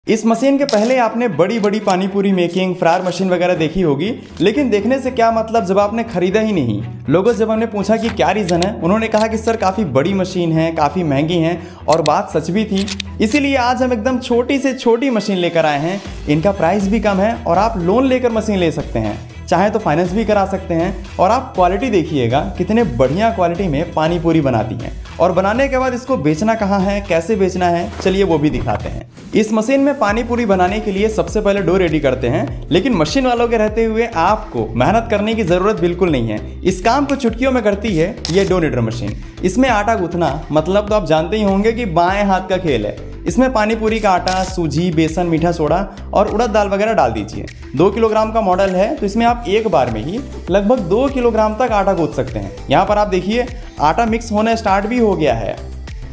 इस मशीन के पहले आपने बड़ी बड़ी पानी पूरी मेकिंग फ्रायर मशीन वगैरह देखी होगी, लेकिन देखने से क्या मतलब जब आपने खरीदा ही नहीं। लोगों से जब हमने पूछा कि क्या रीज़न है, उन्होंने कहा कि सर काफ़ी बड़ी मशीन है, काफ़ी महंगी है, और बात सच भी थी। इसीलिए आज हम एकदम छोटी से छोटी मशीन लेकर आए हैं। इनका प्राइस भी कम है और आप लोन लेकर मशीन ले सकते हैं, चाहे तो फाइनेंस भी करा सकते हैं। और आप क्वालिटी देखिएगा, कितने बढ़िया क्वालिटी में पानी पूरी बनाती हैं। और बनाने के बाद इसको बेचना कहाँ है, कैसे बेचना है, चलिए वो भी दिखाते हैं। इस मशीन में पानी पूरी बनाने के लिए सबसे पहले डो रेडी करते हैं, लेकिन मशीन वालों के रहते हुए आपको मेहनत करने की ज़रूरत बिल्कुल नहीं है। इस काम को चुटकियों में करती है ये डो नीडर मशीन। इसमें आटा गूंथना मतलब तो आप जानते ही होंगे कि बाएं हाथ का खेल है। इसमें पानी पूरी का आटा, सूजी, बेसन, मीठा सोडा और उड़द दाल वगैरह डाल दीजिए। 2 किलोग्राम का मॉडल है, तो इसमें आप एक बार में ही लगभग 2 किलोग्राम तक आटा गूंथ सकते हैं। यहाँ पर आप देखिए आटा मिक्स होना स्टार्ट भी हो गया है।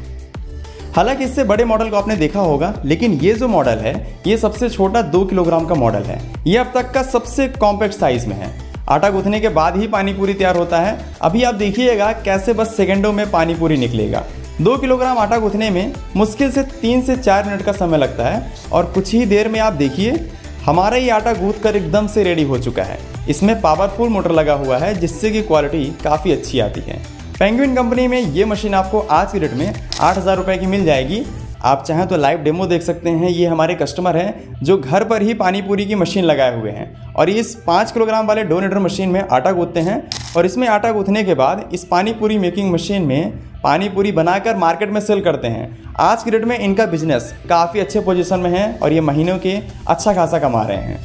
हालांकि इससे बड़े मॉडल को आपने देखा होगा, लेकिन ये जो मॉडल है ये सबसे छोटा 2 किलोग्राम का मॉडल है। ये अब तक का सबसे कॉम्पैक्ट साइज में है। आटा गूंथने के बाद ही पानी पूरी तैयार होता है। अभी आप देखिएगा कैसे बस सेकंडों में पानी पूरी निकलेगा। 2 किलोग्राम आटा गूंथने में मुश्किल से 3 से 4 मिनट का समय लगता है, और कुछ ही देर में आप देखिए हमारा ये आटा गूंथ कर एकदम से रेडी हो चुका है। इसमें पावरफुल मोटर लगा हुआ है, जिससे कि क्वालिटी काफ़ी अच्छी आती है। पेंगुइन कंपनी में ये मशीन आपको आज की डेट में 8,000 रुपये की मिल जाएगी। आप चाहें तो लाइव डेमो देख सकते हैं। ये हमारे कस्टमर हैं जो घर पर ही पानी पूरी की मशीन लगाए हुए हैं, और इस 5 किलोग्राम वाले डो नीडर मशीन में आटा गूंथते हैं, और इसमें आटा गूंथने के बाद इस पानी पूरी मेकिंग मशीन में पानी पूरी बनाकर मार्केट में सेल करते हैं। आज की डेट में इनका बिजनेस काफ़ी अच्छे पोजीशन में है, और ये महीनों के अच्छा खासा कमा रहे हैं।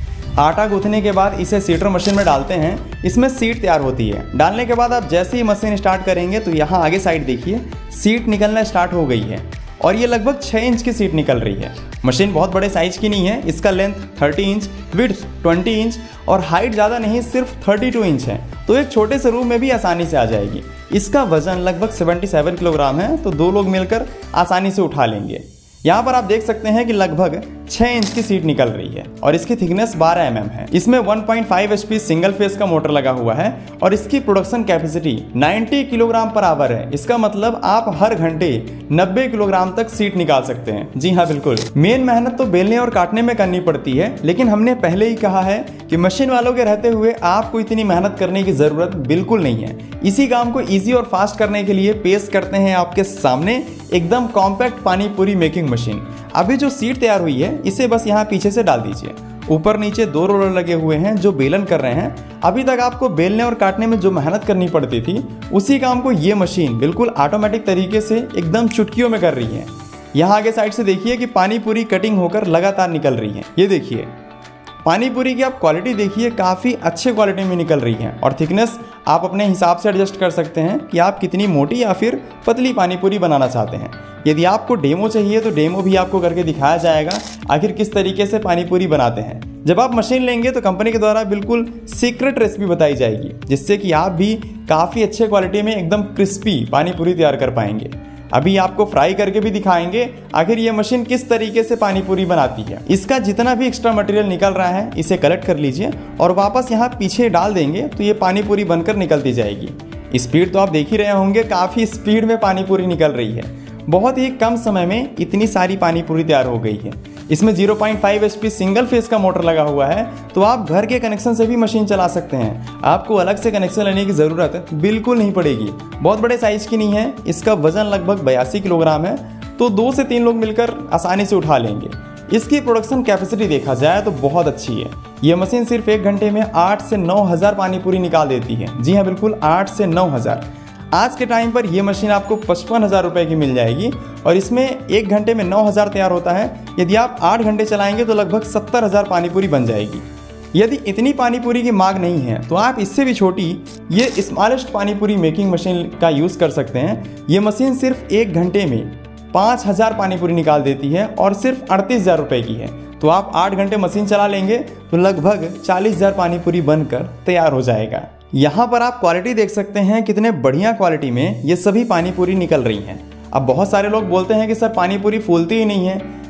आटा गूंथने के बाद इसे सीटर मशीन में डालते हैं। इसमें सीट तैयार होती है। डालने के बाद आप जैसे ही मशीन स्टार्ट करेंगे तो यहाँ आगे साइड देखिए सीट निकलना स्टार्ट हो गई है, और ये लगभग 6 इंच की सीट निकल रही है। मशीन बहुत बड़े साइज की नहीं है। इसका लेंथ 30 इंच, विड्थ 20 इंच और हाइट ज़्यादा नहीं, सिर्फ 32 इंच है, तो एक छोटे से रूम में भी आसानी से आ जाएगी। इसका वजन लगभग 77 किलोग्राम है, तो 2 लोग मिलकर आसानी से उठा लेंगे। यहाँ पर आप देख सकते हैं कि लगभग 6 इंच की सीट निकल रही है, और इसकी थिकनेस 12 mm है। इसमें 1.5 HP सिंगल फेस का मोटर लगा हुआ है, और इसकी production capacity 90 kilogram per hour है। इसका मतलब आप हर घंटे 90 किलोग्राम तक सीट निकाल सकते हैं। जी हाँ, बिल्कुल। मेन मेहनत तो बेलने और काटने में करनी पड़ती है, लेकिन हमने पहले ही कहा है कि मशीन वालों के रहते हुए आपको इतनी मेहनत करने की ज़रूरत बिल्कुल नहीं है। इसी काम को ईजी और फास्ट करने के लिए पेश करते हैं आपके सामने एकदम कॉम्पैक्ट पानी पूरी मेकिंग मशीन। अभी जो सीट तैयार हुई है इसे बस यहाँ पीछे से डाल दीजिए। ऊपर नीचे 2 रोलर लगे हुए हैं जो बेलन कर रहे हैं। अभी तक आपको बेलने और काटने में जो मेहनत करनी पड़ती थी, उसी काम को ये मशीन बिल्कुल ऑटोमेटिक तरीके से एकदम चुटकियों में कर रही है। यहाँ आगे साइड से देखिए कि पानी पूरी कटिंग होकर लगातार निकल रही है। ये देखिए पानी पूरी की आप क्वालिटी देखिए, काफ़ी अच्छे क्वालिटी में निकल रही है, और थिकनेस आप अपने हिसाब से एडजस्ट कर सकते हैं कि आप कितनी मोटी या फिर पतली पानी पूरी बनाना चाहते हैं। यदि आपको डेमो चाहिए तो डेमो भी आपको करके दिखाया जाएगा, आखिर किस तरीके से पानी पूरी बनाते हैं। जब आप मशीन लेंगे तो कंपनी के द्वारा बिल्कुल सीक्रेट रेसिपी बताई जाएगी, जिससे कि आप भी काफ़ी अच्छे क्वालिटी में एकदम क्रिस्पी पानी पूरी तैयार कर पाएंगे। अभी आपको फ्राई करके भी दिखाएंगे आखिर ये मशीन किस तरीके से पानी पूरी बनाती है। इसका जितना भी एक्स्ट्रा मटेरियल निकल रहा है इसे कलेक्ट कर लीजिए और वापस यहाँ पीछे डाल देंगे, तो ये पानी पूरी बनकर निकलती जाएगी। स्पीड तो आप देख ही रहे होंगे, काफ़ी स्पीड में पानी पूरी निकल रही है। बहुत ही कम समय में इतनी सारी पानी पूरी तैयार हो गई है। इसमें 0.5 HP सिंगल फेस का मोटर लगा हुआ है, तो आप घर के कनेक्शन से भी मशीन चला सकते हैं। आपको अलग से कनेक्शन लेने की ज़रूरत बिल्कुल नहीं पड़ेगी। बहुत बड़े साइज़ की नहीं है। इसका वजन लगभग 82 किलोग्राम है, तो 2 से 3 लोग मिलकर आसानी से उठा लेंगे। इसकी प्रोडक्शन कैपेसिटी देखा जाए तो बहुत अच्छी है। यह मशीन सिर्फ 1 घंटे में 8 से 9,000 पानी पूरी निकाल देती है। जी हाँ, बिल्कुल 8 से 9,000। आज के टाइम पर यह मशीन आपको 55,000 रुपये की मिल जाएगी, और इसमें 1 घंटे में 9,000 तैयार होता है। यदि आप 8 घंटे चलाएंगे तो लगभग 70,000 पानी पूरी बन जाएगी। यदि इतनी पानी पूरी की मांग नहीं है तो आप इससे भी छोटी ये स्मॉलेस्ट पानी पूरी मेकिंग मशीन का यूज़ कर सकते हैं। ये मशीन सिर्फ 1 घंटे में 5,000 पानी पूरी निकाल देती है, और सिर्फ 38,000 रुपये की है। तो आप 8 घंटे मशीन चला लेंगे तो लगभग 40,000 पानी पूरी बनकर तैयार हो जाएगा। यहाँ पर आप क्वालिटी देख सकते हैं, कितने बढ़िया क्वालिटी में ये सभी पानी पूरी निकल रही हैं। अब बहुत सारे लोग बोलते हैं कि सर पानी पूरी फूलती ही नहीं है।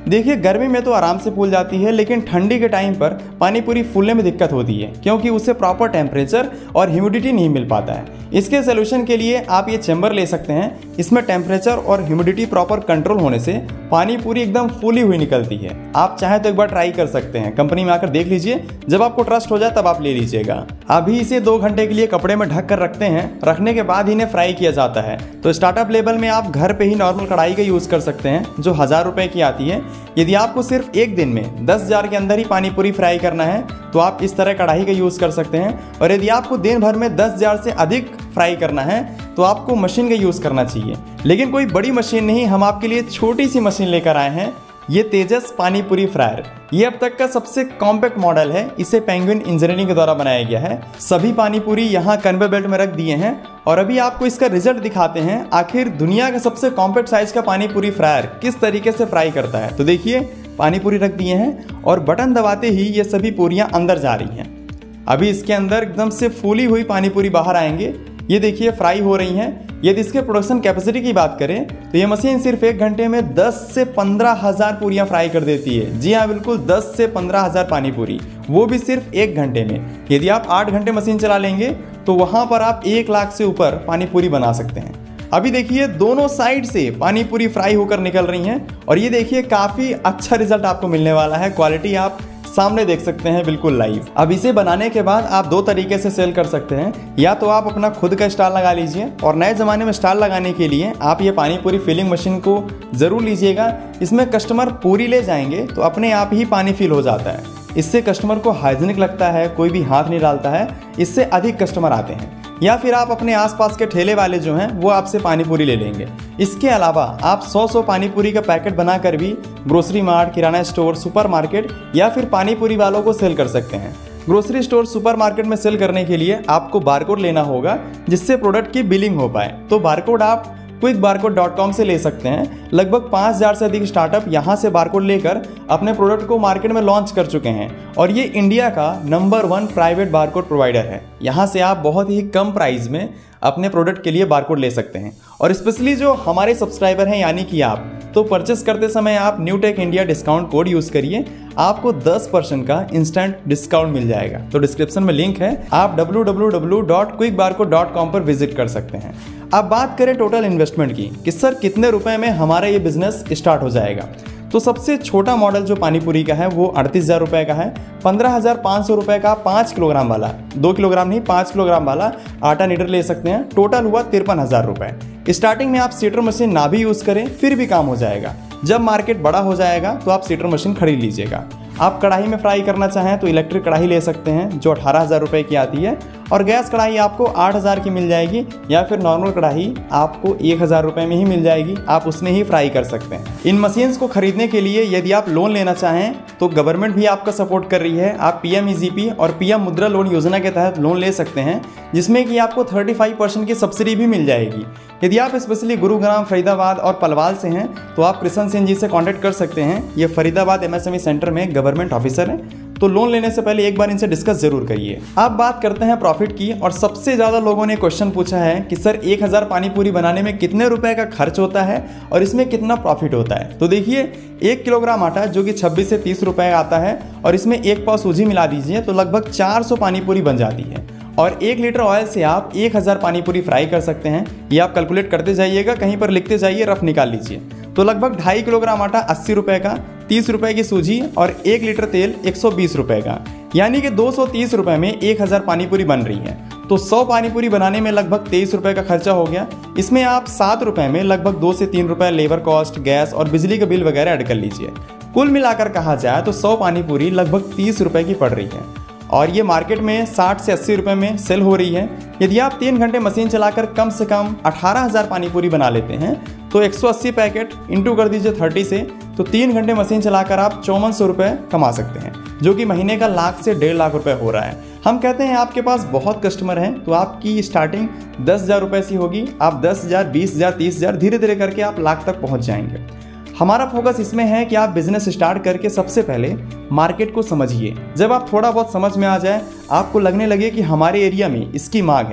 देखिए गर्मी में तो आराम से फूल जाती है, लेकिन ठंडी के टाइम पर पानी पूरी फूलने में दिक्कत होती है क्योंकि उसे प्रॉपर टेम्परेचर और ह्यूमिडिटी नहीं मिल पाता है। इसके सोल्यूशन के लिए आप ये चैम्बर ले सकते हैं। इसमें टेम्परेचर और ह्यूमिडिटी प्रॉपर कंट्रोल होने से पानी पूरी एकदम फूली हुई निकलती है। आप चाहे तो एक बार ट्राई कर सकते हैं, कंपनी में आकर देख लीजिए, जब आपको ट्रस्ट हो जाए तब आप ले लीजिएगा। अभी इसे 2 घंटे के लिए कपड़े में ढक कर रखते हैं। रखने के बाद इन्हें फ्राई किया जाता है। तो स्टार्टअप लेवल में आप घर पे ही नॉर्मल कढ़ाई का यूज़ कर सकते हैं जो 1000 रुपये की आती है। यदि आपको सिर्फ एक दिन में 10 जार के अंदर ही पानी पूरी फ्राई करना है तो आप इस तरह कढ़ाई का यूज़ कर सकते हैं। और यदि आपको दिन भर में 10 जार से अधिक फ्राई करना है तो आपको मशीन का यूज़ करना चाहिए, लेकिन कोई बड़ी मशीन नहीं, हम आपके लिए छोटी सी मशीन लेकर आए हैं। ये तेजस पानी पूरी फ्रायर, ये अब तक का सबसे कॉम्पैक्ट मॉडल है। इसे पेंगुइन इंजीनियरिंग के द्वारा बनाया गया है। सभी पानी पूरी यहाँ कन्वेयर बेल्ट में रख दिए हैं और अभी आपको इसका रिजल्ट दिखाते हैं। आखिर दुनिया का सबसे कॉम्पैक्ट साइज का पानी पूरी फ्रायर किस तरीके से फ्राई करता है। तो देखिए पानी पूरी रख दिए हैं और बटन दबाते ही ये सभी पूरियाँ अंदर जा रही हैं। अभी इसके अंदर एकदम से फूली हुई पानी पूरी बाहर आएंगे। ये देखिए फ्राई हो रही हैं। यदि इसके प्रोडक्शन कैपेसिटी की बात करें तो ये मशीन सिर्फ 1 घंटे में 10 से 15,000 पूरियाँ फ्राई कर देती है। जी हाँ बिल्कुल, 10 से 15,000 पानी पूरी, वो भी सिर्फ 1 घंटे में। यदि आप 8 घंटे मशीन चला लेंगे तो वहाँ पर आप 1 लाख से ऊपर पानी पूरी बना सकते हैं। अभी देखिए दोनों साइड से पानी पूरी फ्राई होकर निकल रही हैं और ये देखिए काफ़ी अच्छा रिजल्ट आपको मिलने वाला है। क्वालिटी आप सामने देख सकते हैं बिल्कुल लाइव। अब इसे बनाने के बाद आप 2 तरीके से सेल कर सकते हैं। या तो आप अपना खुद का स्टॉल लगा लीजिए, और नए ज़माने में स्टॉल लगाने के लिए आप ये पानी पूरी फिलिंग मशीन को ज़रूर लीजिएगा। इसमें कस्टमर पूरी ले जाएंगे तो अपने आप ही पानी फिल हो जाता है। इससे कस्टमर को हाइजीनिक लगता है, कोई भी हाथ नहीं डालता है, इससे अधिक कस्टमर आते हैं। या फिर आप अपने आसपास के ठेले वाले जो हैं वो आपसे पानी पूरी ले लेंगे। इसके अलावा आप 100 पानी पूरी का पैकेट बनाकर भी grocery mart, kirana store, supermarket या फिर पानी पूरी वालों को सेल कर सकते हैं। ग्रोसरी स्टोर, सुपरमार्केट में सेल करने के लिए आपको बारकोड लेना होगा जिससे प्रोडक्ट की बिलिंग हो पाए। तो बारकोड आप quickbarcode.com से ले सकते हैं। लगभग 5000 से अधिक स्टार्टअप यहाँ से बारकोड लेकर अपने प्रोडक्ट को मार्केट में लॉन्च कर चुके हैं और ये इंडिया का नंबर 1 प्राइवेट बारकोड प्रोवाइडर है। यहाँ से आप बहुत ही कम प्राइस में अपने प्रोडक्ट के लिए बारकोड ले सकते हैं। और स्पेशली जो हमारे सब्सक्राइबर हैं यानी कि आप, तो परचेस करते समय आप Newtech India discount code use करिए, आपको 10% का इंस्टेंट डिस्काउंट मिल जाएगा। तो डिस्क्रिप्शन में लिंक है, आप www.quickbarcode.com पर विजिट कर सकते हैं। अब बात करें टोटल इन्वेस्टमेंट की कि सर कितने रुपए में हमारा ये बिजनेस स्टार्ट हो जाएगा। तो सबसे छोटा मॉडल जो पानी पूरी का है वो 38,000 रुपये का है। 15,500 रुपये का 5 किलोग्राम वाला, 2 किलोग्राम नहीं 5 किलोग्राम वाला आटा नीडर ले सकते हैं। टोटल हुआ 53,000 रुपये। स्टार्टिंग में आप सीटर मशीन ना भी यूज़ करें फिर भी काम हो जाएगा। जब मार्केट बड़ा हो जाएगा तो आप सीटर मशीन खरीद लीजिएगा। आप कढ़ाई में फ्राई करना चाहें तो इलेक्ट्रिक कढ़ाई ले सकते हैं जो 18,000 रुपये की आती है, और गैस कढ़ाई आपको 8,000 की मिल जाएगी, या फिर नॉर्मल कढ़ाई आपको 1,000 रुपये में ही मिल जाएगी। आप उसमें ही फ्राई कर सकते हैं। इन मशीन्स को खरीदने के लिए यदि आप लोन लेना चाहें तो गवर्नमेंट भी आपका सपोर्ट कर रही है। आप PMEGP और PM मुद्रा लोन योजना के तहत लोन ले सकते हैं जिसमें कि आपको 35% की सब्सिडी भी मिल जाएगी। यदि आप स्पेशली गुरुग्राम, फरीदाबाद और पलवाल से हैं तो आप कृष्ण सिंह जी से कॉन्टैक्ट कर सकते हैं। ये फरीदाबाद MSME सेंटर में गवर्नमेंट ऑफिसर हैं। तो लोन लेने से पहले एक बार इनसे डिस्कस जरूर करिए। अब बात करते हैं प्रॉफिट की, और सबसे ज़्यादा लोगों ने क्वेश्चन पूछा है कि सर 1000 पानी पूरी बनाने में कितने रुपए का खर्च होता है और इसमें कितना प्रॉफिट होता है। तो देखिए 1 किलोग्राम आटा जो कि 26 से 30 रुपए आता है और इसमें 1 पाव सूजी मिला दीजिए तो लगभग 400 पानी पूरी बन जाती है। और 1 लीटर ऑयल से आप 1000 पानी पूरी फ्राई कर सकते हैं। ये आप कैलकुलेट करते जाइएगा, कहीं पर लिखते जाइए, रफ निकाल लीजिए। तो लगभग 2.5 किलोग्राम आटा 80 रुपये का, 30 रुपये की सूजी और 1 लीटर तेल 120 रुपये का, यानी कि 230 रुपये में 1000 पानी पूरी बन रही है। तो 100 पानी पूरी बनाने में लगभग 23 रुपये का खर्चा हो गया। इसमें आप 7 रुपये में लगभग 2 से 3 रुपये लेबर कॉस्ट, गैस और बिजली का बिल वगैरह ऐड कर लीजिए। कुल मिलाकर कहा जाए तो 100 पानी पूरी लगभग 30 रुपये की पड़ रही है और ये मार्केट में 60 से 80 रुपये में सेल हो रही है। यदि आप 3 घंटे मशीन चलाकर कम से कम 18,000 पानी पूरी बना लेते हैं तो 180 पैकेट इंटू कर दीजिए 30 से, तो 3 घंटे मशीन चलाकर आप 5400 रुपये कमा सकते हैं, जो कि महीने का लाख से 1.5 लाख रुपए हो रहा है। हम कहते हैं आपके पास बहुत कस्टमर हैं तो आपकी स्टार्टिंग 10,000 रुपये से होगी। आप 10,000, 20,000, 30,000 धीरे धीरे करके आप लाख तक पहुंच जाएंगे। हमारा फोकस इसमें है कि आप बिजनेस स्टार्ट करके सबसे पहले मार्केट को समझिए। जब आप थोड़ा बहुत समझ में आ जाए, आपको लगने लगे कि हमारे एरिया में इसकी मांग है,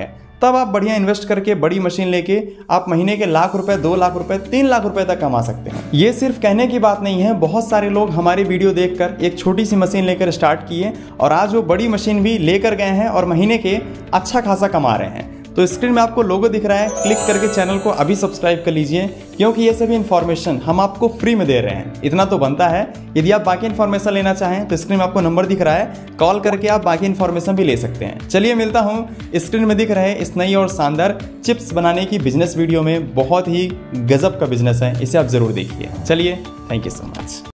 तब आप बढ़िया इन्वेस्ट करके बड़ी मशीन लेके आप महीने के लाख रुपए, 2 लाख रुपए, 3 लाख रुपए तक कमा सकते हैं। ये सिर्फ कहने की बात नहीं है, बहुत सारे लोग हमारी वीडियो देखकर एक छोटी सी मशीन लेकर स्टार्ट किए और आज वो बड़ी मशीन भी लेकर गए हैं और महीने के अच्छा खासा कमा रहे हैं। तो स्क्रीन में आपको लोगो दिख रहा है, क्लिक करके चैनल को अभी सब्सक्राइब कर लीजिए, क्योंकि ये सभी इन्फॉर्मेशन हम आपको फ्री में दे रहे हैं। इतना तो बनता है। यदि आप बाकी इन्फॉर्मेशन लेना चाहें तो स्क्रीन में आपको नंबर दिख रहा है, कॉल करके आप बाकी इन्फॉर्मेशन भी ले सकते हैं। चलिए मिलता हूँ स्क्रीन में दिख रहे इस नई और शानदार चिप्स बनाने की बिजनेस वीडियो में। बहुत ही गजब का बिजनेस है, इसे आप जरूर देखिए। चलिए, थैंक यू सो मच।